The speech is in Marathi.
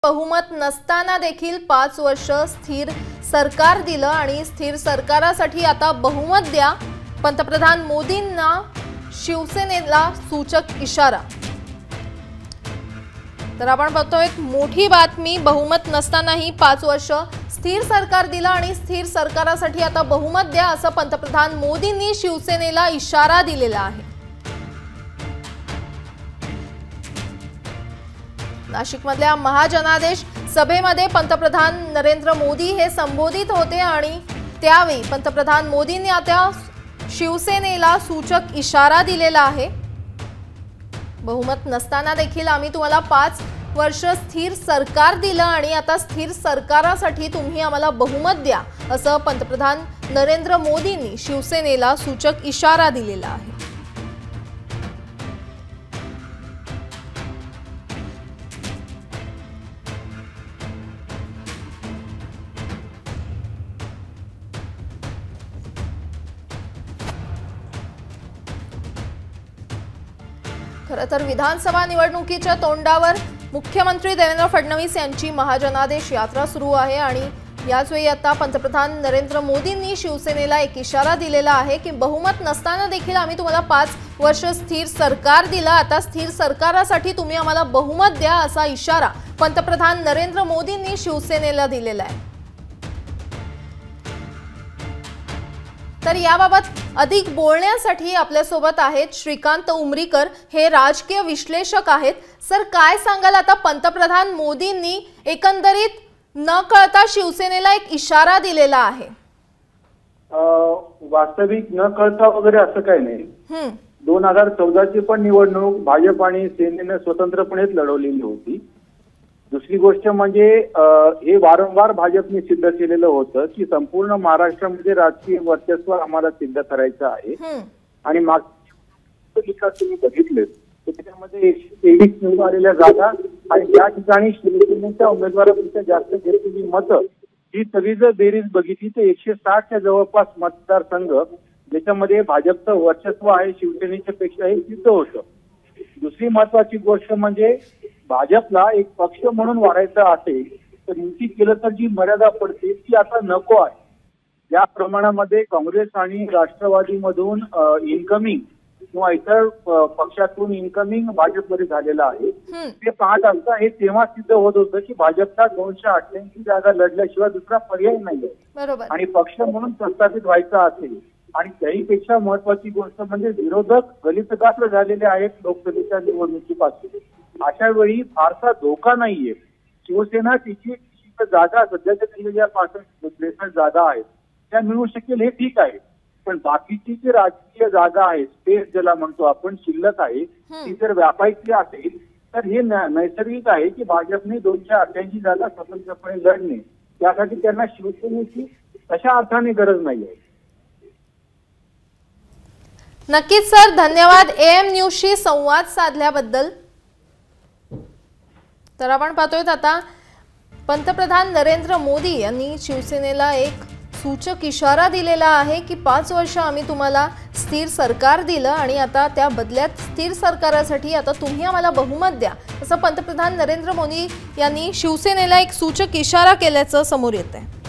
बहुमत नसताना देखील 5 वर्ष स्थिर सरकार दिलं आणि स्थिर सरकारासाठी आता बहुमत द्या, पंतप्रधान मोदींना शिवसेनेला सूचक इशारा। तर आपण बघतोय एक मोठी बातमी, बहुमत नसतानाही 5 वर्ष स्थिर सरकार दिलं आणि स्थिर सरकारासाठी आता बहुमत द्या असं पंतप्रधान मोदींनी शिवसेनेला इशारा दिलेला आहे। नाशिकमधल्या महाजनादेश सभेमध्ये पंतप्रधान नरेंद्र मोदी हे संबोधित होते आणि त्यावेळी पंतप्रधान मोदींनी आता शिवसेनेला सूचक इशारा दिलेला आहे। बहुमत नसताना देखील आम्ही तुम्हाला 5 वर्ष स्थिर सरकार दिलं आणि आता स्थिर सरकारासाठी तुम्ही आम्हाला बहुमत द्या असं पंतप्रधान नरेंद्र मोदींनी शिवसेनेला सूचक इशारा दिलेला आहे। खरं तर विधानसभा निवडणुकीच्या तोंडावर मुख्यमंत्री देवेंद्र फडणवीस यांची महाजनादेश यात्रा सुरू आहे आणि याच वेळी आता पंतप्रधान नरेंद्र मोदींनी शिवसेनेला एक इशारा दिलेला आहे की बहुमत नसताना देखील आम्ही तुम्हाला 5 वर्ष स्थिर सरकार दिलं, आता स्थिर सरकारासाठी तुम्ही आम्हाला बहुमत द्या असा इशारा पंतप्रधान नरेंद्र मोदींनी शिवसेनेला दिलेला आहे। तर याबाबत अधिक बोलण्यासाठी आपल्यासोबत आहेत श्रीकांत उमरीकर, हे राजकीय विश्लेषक आहेत। सर, काय सांगाल, आता पंतप्रधान मोदींनी एकंदरीत न कळता शिवसेनेला एक इशारा दिलेला आहे? वास्तविक न कळता वगैरे असं काही नाही। 2014ची पण निवडणूक भाजप आणि सेनेने स्वतंत्रपणेच लढवलेली होती। दुसरी गोष्ट म्हणजे हे वारंवार भाजपने सिद्ध केलेलं होतं की संपूर्ण महाराष्ट्रामध्ये राजकीय वर्चस्व आम्हाला सिद्ध करायचं आहे आणि मागच्या विकास तुम्ही बघितले तर त्याच्यामध्ये 123 निवडून आलेल्या जागा आणि या ठिकाणी शिवसेनेच्या उमेदवारापेक्षा जास्त घेतलेली मतं ही सगळी जर बेरीज बघितली तर 160च्या जवळपास मतदारसंघ ज्याच्यामध्ये भाजपचं वर्चस्व आहे शिवसेनेच्या पेक्षा हे सिद्ध होतं। दुसरी महत्वाची गोष्ट म्हणजे भाजपला एक पक्ष म्हणून वाढायचा असेल तर युती केलं तर जी मर्यादा पडते ती आता नको आहे। या प्रमाणामध्ये काँग्रेस आणि राष्ट्रवादीमधून इन्कमिंग किंवा इतर पक्षातून इन्कमिंग भाजपमध्ये झालेलं आहे। ते पाहत असता हे तेव्हा सिद्ध होत होतं की भाजपला 288 जागा लढल्याशिवाय दुसरा पर्याय नाहीये आणि पक्ष म्हणून प्रस्थापित व्हायचा असेल। आणि त्याहीपेक्षा महत्वाची गोष्ट म्हणजे विरोधक गलितगात्र झालेले आहेत लोकसभेच्या निवडणुकीपासून। अशा वेळी फारसा धोका नाहीये। शिवसेना तिची जागा सध्याच्या दिलेल्या 63 जागा आहेत त्या मिळू शकेल हे ठीक आहे, पण बाकीची जी राजकीय जागा आहे, स्पेस ज्याला म्हणतो आपण, शिल्लक आहे, ती जर व्यापायची असेल तर हे नैसर्गिक आहे की भाजपने 288 जागा स्वतंत्रपणे लढणे, त्यासाठी त्यांना शिवसेनेची तशा अर्थाने गरज नाहीये। नक्कीच सर, धन्यवाद AM न्यूजशी संवाद साधल्याबद्दल। तर आपण पाहतोय आता पंतप्रधान नरेंद्र मोदी यांनी शिवसेनेला एक सूचक इशारा दिलेला आहे की 5 वर्ष आम्ही तुम्हाला स्थिर सरकार दिलं आणि आता त्या बदल्यात स्थिर सरकारासाठी आता तुम्ही आम्हाला बहुमत द्या असं पंतप्रधान नरेंद्र मोदी यांनी शिवसेनेला एक सूचक इशारा केल्याचं समोर येत आहे।